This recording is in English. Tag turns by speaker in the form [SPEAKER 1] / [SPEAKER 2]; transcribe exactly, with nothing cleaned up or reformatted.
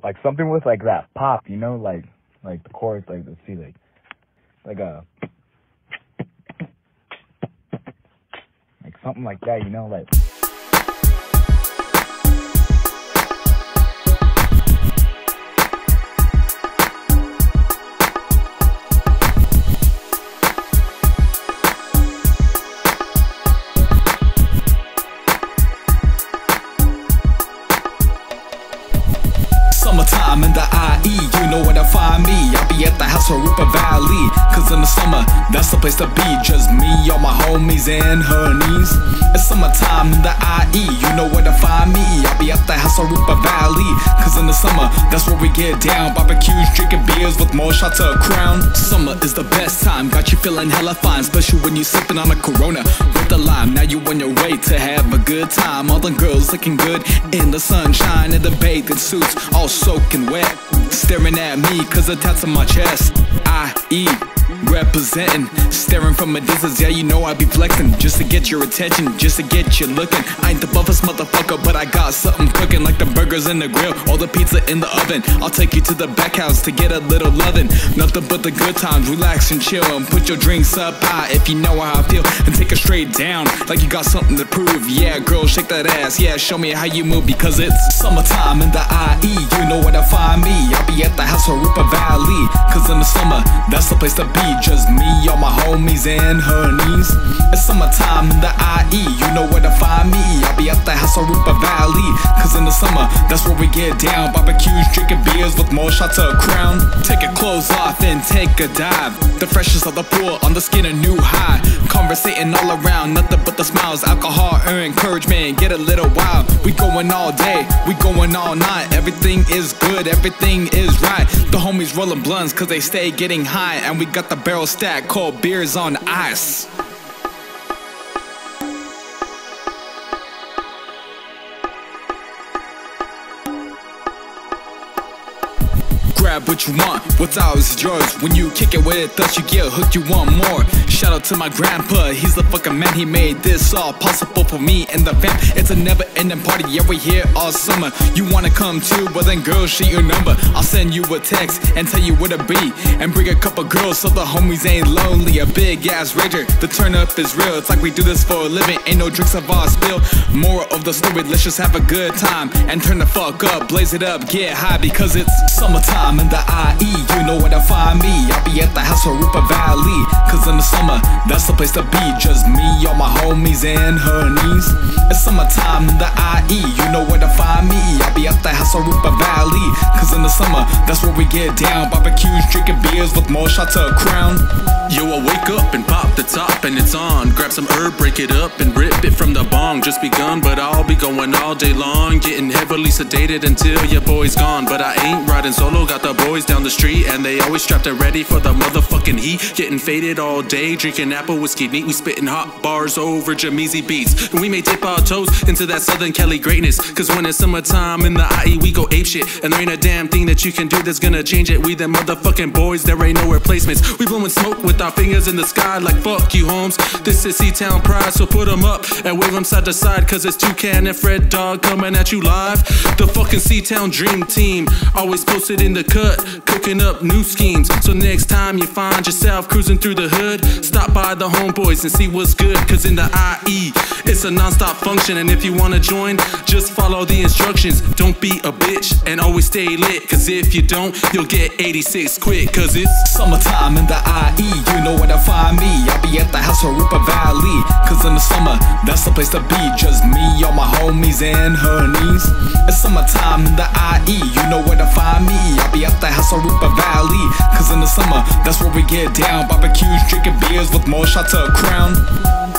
[SPEAKER 1] like something with like that pop, you know, like like the chords, like let's see, like like a like something like that, you know, like.
[SPEAKER 2] Summertime in the I E, you know where to find me. I'll be at the house for Rupa Valley, cause in the summer, that's the place to be. Just me, all my homies and honeys. It's summertime in the I E, you know where to find me. I'll be at the house for Rupa Valley, cause in the summer, that's where we get down. Barbecues, drinking beers with more shots of Crown. Summer is the best time, got you feeling hella fine, especially when you sipping on a Corona with the lime. Now you on your way to have a good time. All the girls looking good in the sunshine, in the bathing suits, all soaking wet, staring at me cause the tats on my chest. I E representing, staring from a distance, yeah you know I be flexing, just to get your attention, just to get you looking. I ain't the buffest motherfucker, but I got something cooking, like the burgers in the grill or the pizza in the oven. I'll take you to the back house to get a little loving, nothing but the good times. Relax and chill and put your drinks up high if you know how I feel, and take it straight down like you got something to prove. Yeah girl, shake that ass, yeah show me how you move, because it's summertime in the I E, you know where to find me. I'll be at the house for Rupa Valley, cause in the summer, that's the place to be. Just me, all my homies and honeys. It's summertime in the I E, you know where to find me. I'll be at the house for Rupa Valley, cause in the summer, that's where we get down. Barbecues, drinking beers with more shots of Crown. Take your clothes off and take a dive, the freshest of the pool, on the skin a new high. Conversating all around, nothing but the smiles, alcohol or encouragement, get a little wild. We going all day, we going all night. Everything is good, everything is right. The homies rolling blunts cause they stay getting high, and we got the barrel stack called beers on ice. Grab what you want, what's ours is yours. When you kick it with us, you get hooked, you want more. Shout out to my grandpa, he's the fucking man. He made this all possible for me and the fam. It's a never-ending party, yeah we here all summer. You wanna come too? Well then girl, shoot your number. I'll send you a text and tell you where to be, and bring a couple girls so the homies ain't lonely. A big ass rager, the turn up is real. It's like we do this for a living, ain't no drinks of our spill. Moral of the story, let's just have a good time and turn the fuck up, blaze it up, get high, because it's summertime in the I E, you know where to find me. I'll be at the house for Rupa Valley, cause in the summer, that's the place to be. Just me, all my homies and honeys. It's summertime in the I E, you know where to find me. I'll be at the house for Rupa Valley, cause in the summer, that's where we get down. Barbecues, drinking beers with more shots of Crown.
[SPEAKER 3] Yo, I wake up and pop the top and it's on. Grab some herb, break it up and rip it from the bong. Just begun, but I'll be going all day long, getting heavily sedated until your boy's gone. But I ain't riding solo, got the boys down the street, and they always strapped and ready for the motherfucking heat. Getting faded all day, drinking apple whiskey neat. We spitting hot bars over Jameezy beats, and we may dip our toes into that Southern Cali greatness. Cause when it's summertime in the I E, we go apeshit, and there ain't a damn thing that you can do that's gonna change it. We them motherfucking boys, there ain't no replacements. We blowing smoke with our fingers in the sky like fuck you Holmes. This is C-Town pride, so put them up and wave them side to side, cause it's Toucan and Fred Dog coming at you live. The fucking C-Town dream team, always posted in the cut, cooking up new schemes. So next time you find yourself cruising through the hood, stop by the homeboys and see what's good, cause in the I E, it's a non-stop function. And if you wanna join, just follow the instructions. Don't be a bitch and always stay lit, cause if you don't, you'll get eighty-six quick. Cause it's
[SPEAKER 2] summertime in the I E, you know where to find me. I'll be at the house for Rupa Valley, cause in the summer, that's the place to be. Just me, all my homies and honeys. It's summertime in the I E, you know where to find me. I'll be at the house for Rupa Valley, cause in the summer, that's where we get down. Barbecues, drinking beers with more shots of Crown.